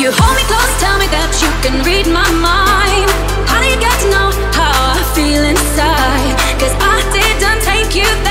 you hold me close, tell me that you can read my mind. How do you get to know how I feel inside? 'Cause I didn't take you